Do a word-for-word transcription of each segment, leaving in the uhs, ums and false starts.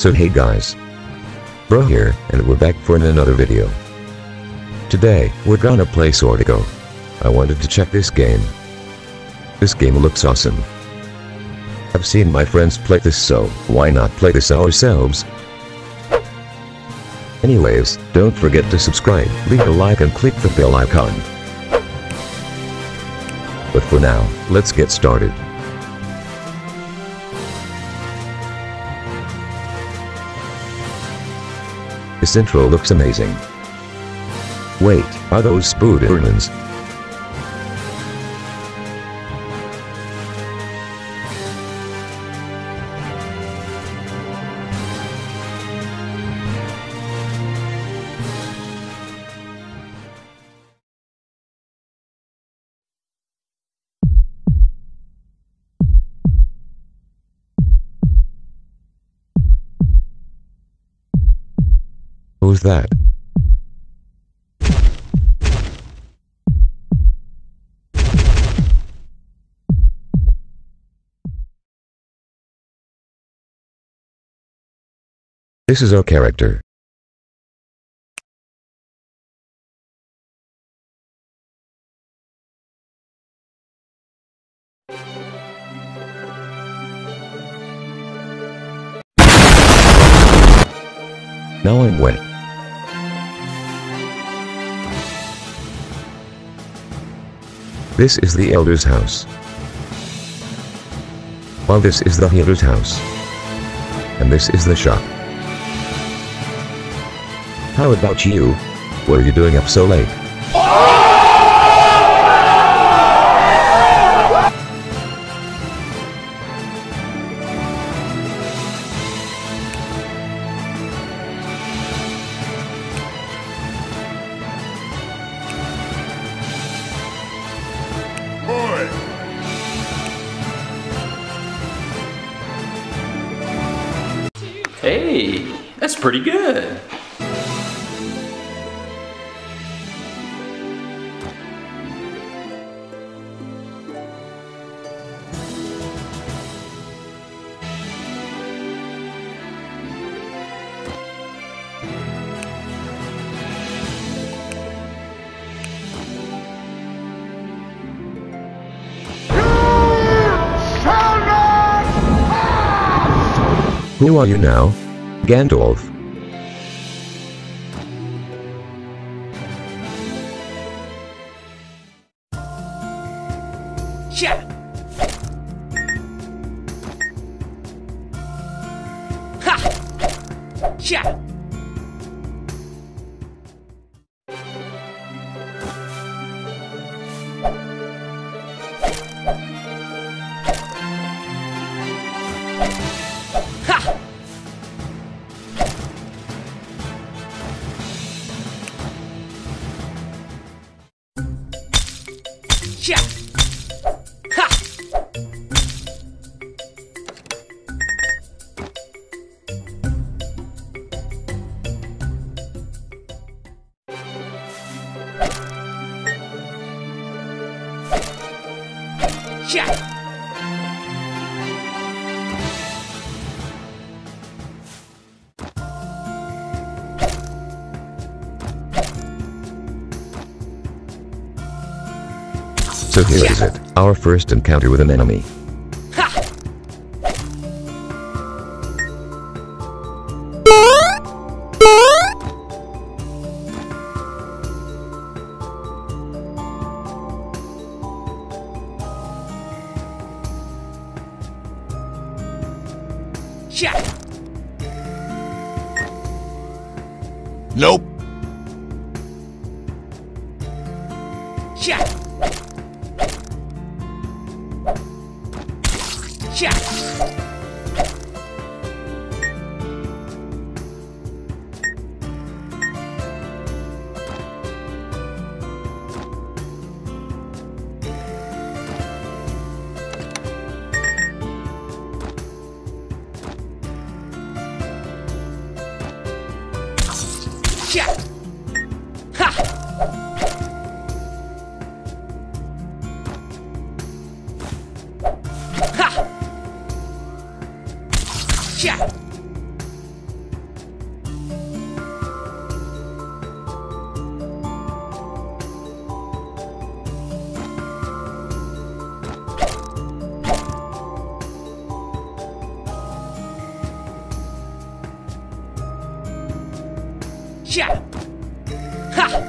So hey guys, Bro here, and we're back for another video. Today, we're gonna play Sortigo. I wanted to check this game. This game looks awesome. I've seen my friends play this, so why not play this ourselves? Anyways, don't forget to subscribe, leave a like and click the bell icon. But for now, let's get started. This intro looks amazing. Wait, are those Spoodermans? Who's that? This is our character. Now I'm wet. This is the Elder's house. While this is the healer's house. And this is the shop. How about you? What are you doing up so late? Hey, that's pretty good. Who are you now? Gandalf. Yeah. Ha. Yeah. Yeah. Ha. Yeah. So here is it, our first encounter with an enemy. Ha. Yeah. Nope. Yeah. Yeah. Yeah. Ha. Ha. Yeah. Yeah. Ha.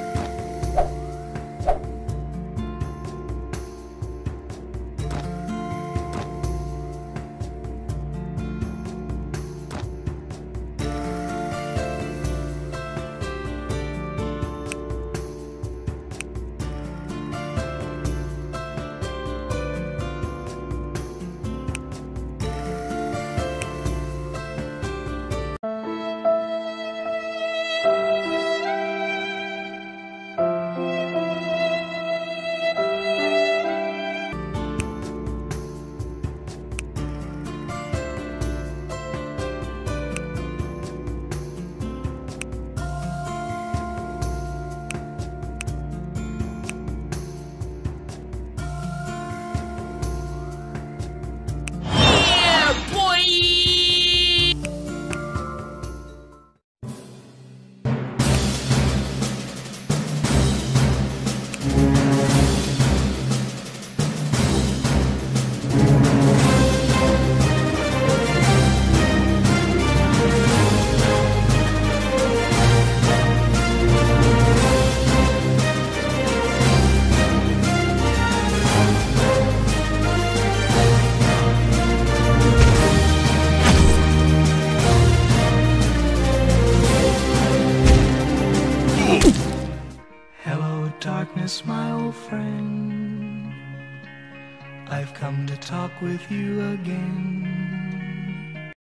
Darkness, my old friend, I've come to talk with you again.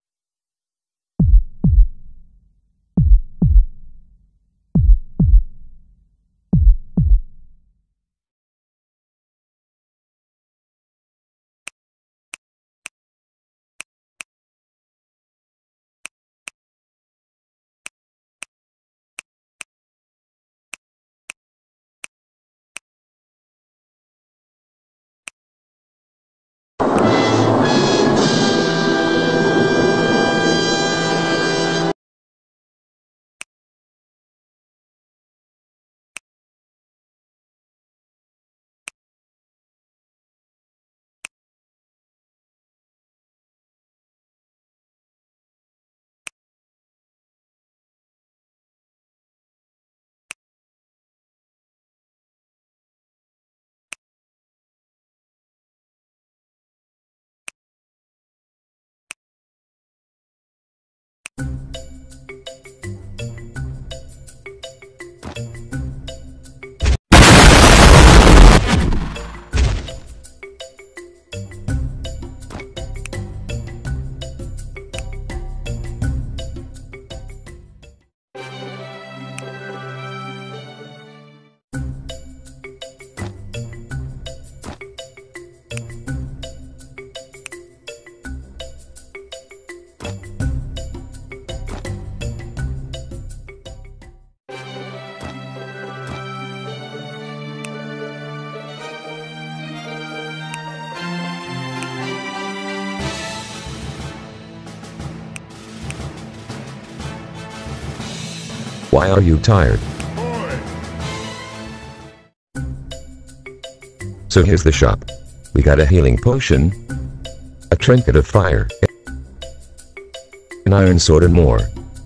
Why are you tired? So here's the shop. We got a healing potion, a trinket of fire, an iron sword and more.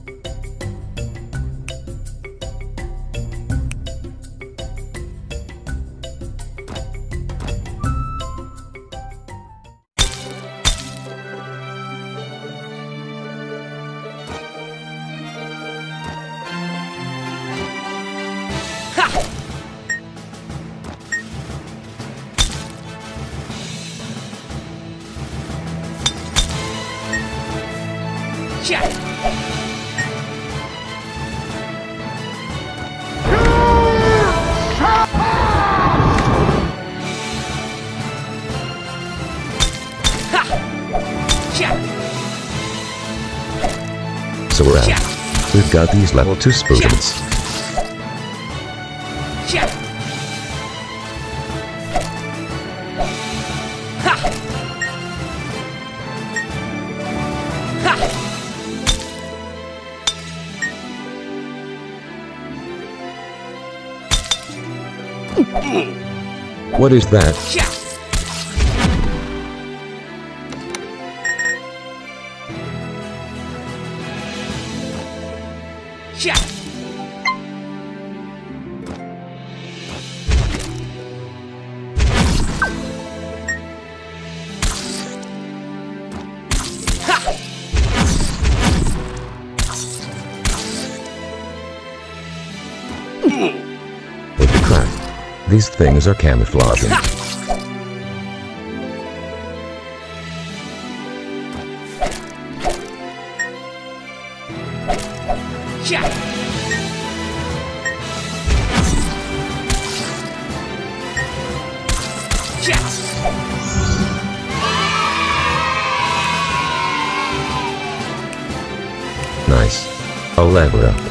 Check. So we're out. We've got these level two spoons. Check. Ha. Ha. What is that? Check. Check. What the crap? These things are camouflaging. Nice. I'll level up.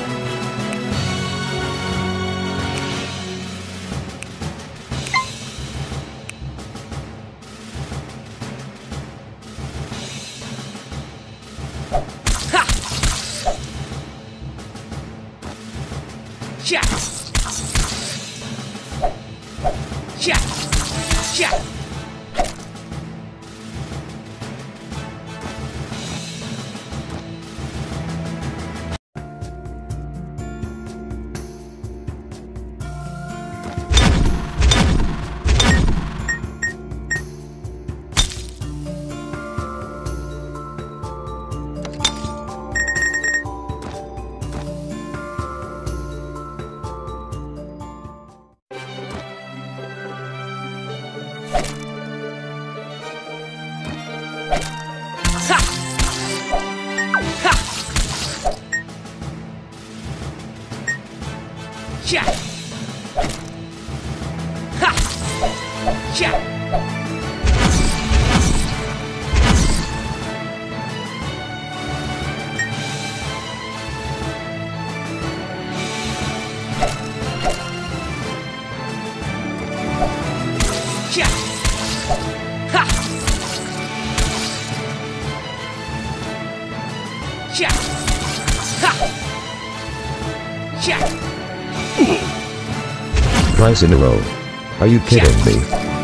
Twice in a row. Are you kidding me?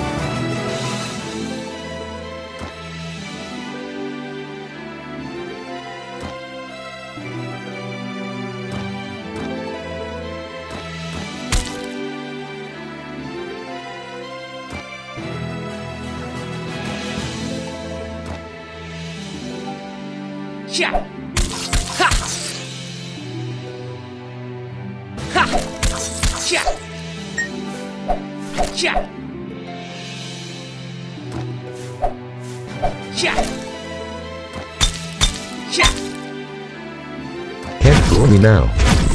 Can't fool me now.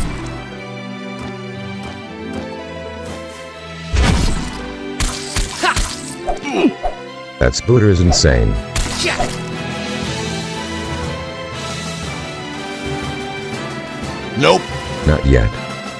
That spooter is insane. Nope. Not yet.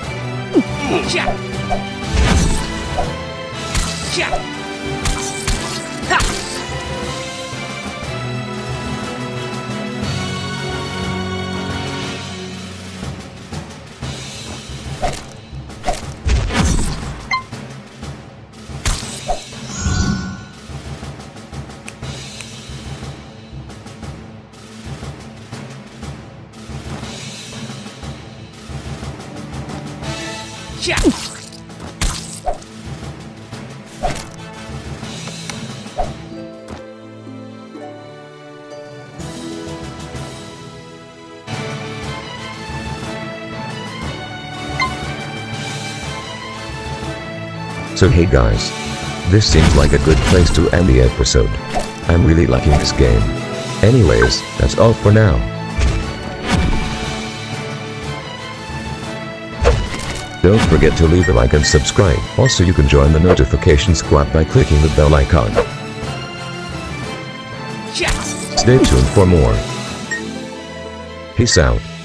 So hey guys, this seems like a good place to end the episode. I'm really liking this game. Anyways, that's all for now. Don't forget to leave a like and subscribe. Also you can join the notification squad by clicking the bell icon. Stay tuned for more. Peace out.